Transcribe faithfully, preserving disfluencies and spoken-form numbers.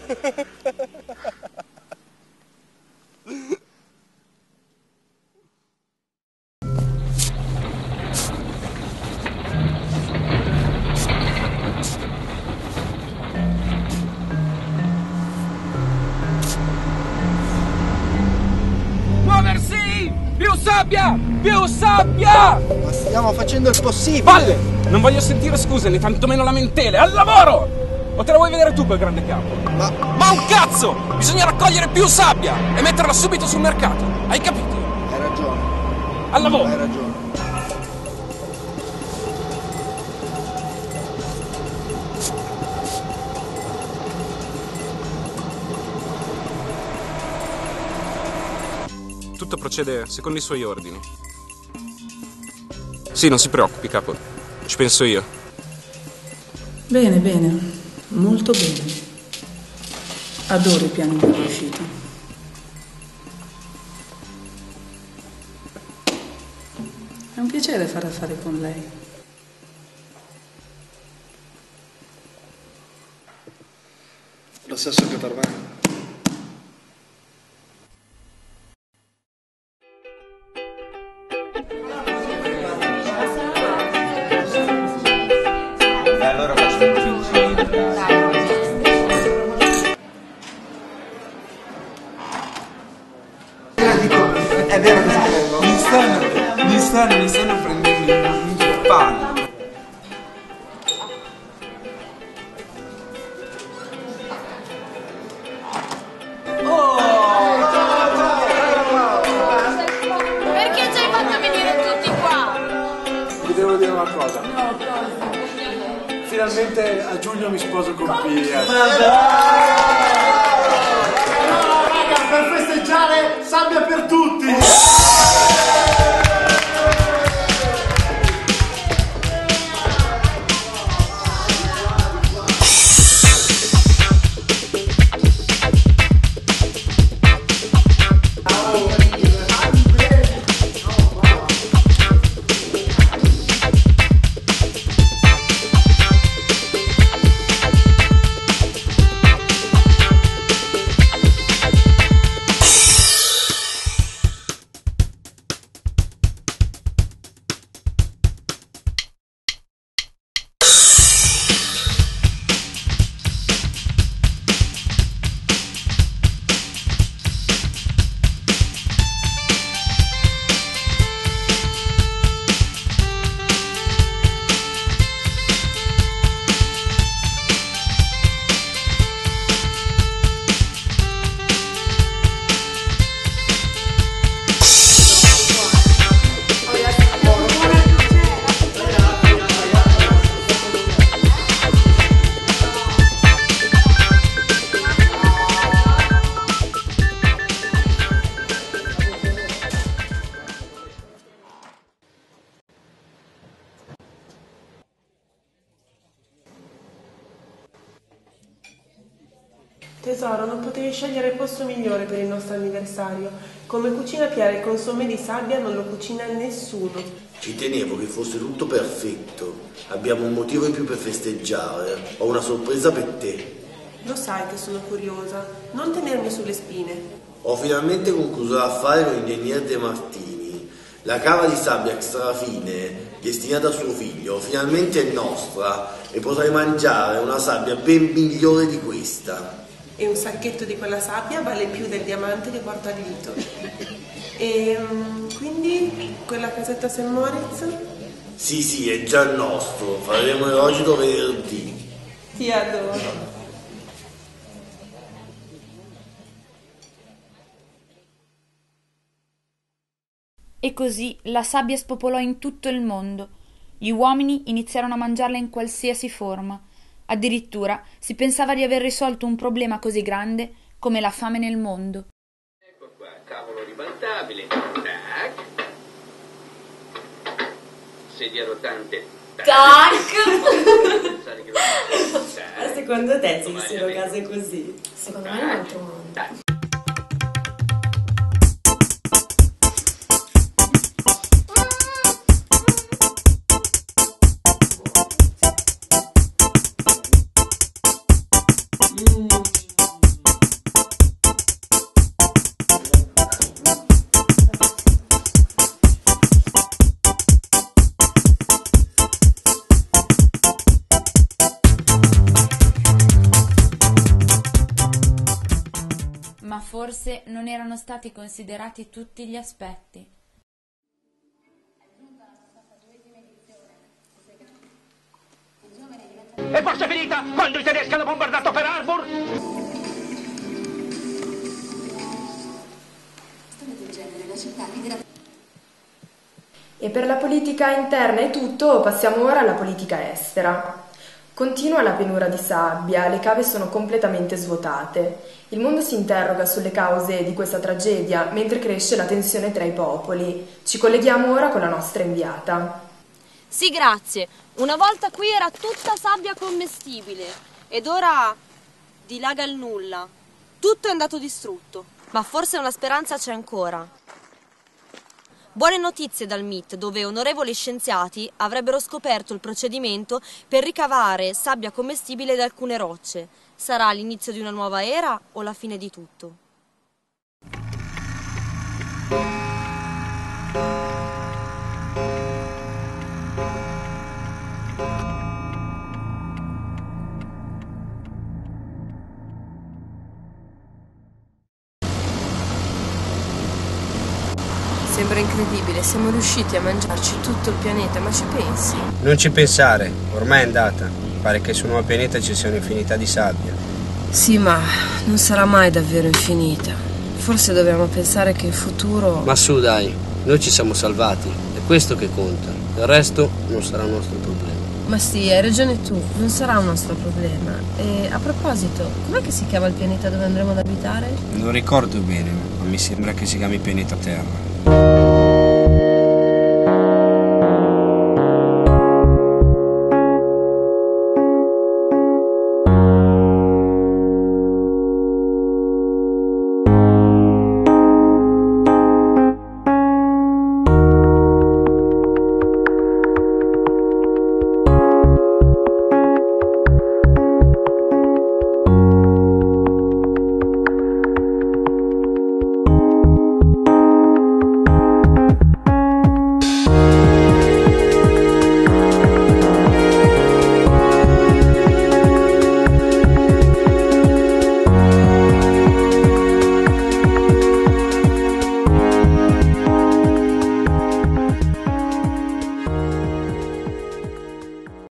Muoversi! Più sabbia! Più sabbia! Ma stiamo facendo il possibile! Palle! Non voglio sentire scuse, né tantomeno lamentele! Al lavoro! O te la vuoi vedere tu quel grande capo? Ma... Ma un cazzo! Bisogna raccogliere più sabbia e metterla subito sul mercato! Hai capito? Hai ragione. Al lavoro! Hai ragione. Tutto procede secondo i suoi ordini. Sì, non si preoccupi, capo. Ci penso io. Bene, bene. Molto bene. Adoro i piani di riuscita. È un piacere fare affari con lei. Lo stesso che per me. È vero che mi stanno, mi stanno, mi stanno prendendo in palla. Perché ci hai fatto venire tutti qua? Vi devo dire una cosa. Finalmente a giugno mi sposo con Pia. Per festeggiare sabbia per tutti! Tesoro, non potevi scegliere il posto migliore per il nostro anniversario. Come cucina Piera il consommé di sabbia non lo cucina nessuno. Ci tenevo che fosse tutto perfetto. Abbiamo un motivo in più per festeggiare. Ho una sorpresa per te. Lo sai che sono curiosa. Non tenermi sulle spine. Ho finalmente concluso l'affare con l'ingegner De Martini. La cava di sabbia extra fine, destinata a suo figlio, finalmente è nostra e potrai mangiare una sabbia ben migliore di questa. E un sacchetto di quella sabbia vale più del diamante che porta al dito. E quindi quella casetta Saint Moritz? Sì, sì, è già nostro. Faremo l'orogito venerdì. Ti adoro. E così la sabbia spopolò in tutto il mondo. Gli uomini iniziarono a mangiarla in qualsiasi forma. Addirittura si pensava di aver risolto un problema così grande come la fame nel mondo. Ecco qua, tavolo ribaltabile. Tac. Sedia rotante. Tac! Tac. Secondo te ci sono case così? Secondo me non trovano. ma forse non erano stati considerati tutti gli aspetti. E forse è finita quando i tedeschi hanno bombardato Pearl Harbor? E per la politica interna è tutto, passiamo ora alla politica estera. Continua la pianura di sabbia, le cave sono completamente svuotate. Il mondo si interroga sulle cause di questa tragedia, mentre cresce la tensione tra i popoli. Ci colleghiamo ora con la nostra inviata. Sì, grazie. Una volta qui era tutta sabbia commestibile ed ora dilaga il nulla. Tutto è andato distrutto, ma forse una speranza c'è ancora. Buone notizie dal M I T, dove onorevoli scienziati avrebbero scoperto il procedimento per ricavare sabbia commestibile da alcune rocce. Sarà l'inizio di una nuova era o la fine di tutto? Sembra incredibile, siamo riusciti a mangiarci tutto il pianeta, ma ci pensi? Non ci pensare, ormai è andata. Pare che sul nuovo pianeta ci sia un'infinità di sabbia. Sì, ma non sarà mai davvero infinita. Forse dobbiamo pensare che in futuro... Ma su dai, noi ci siamo salvati, è questo che conta. Il resto non sarà un nostro problema. Ma sì, hai ragione tu, non sarà un nostro problema. E a proposito, com'è che si chiama il pianeta dove andremo ad abitare? Non ricordo bene, ma mi sembra che si chiami pianeta Terra.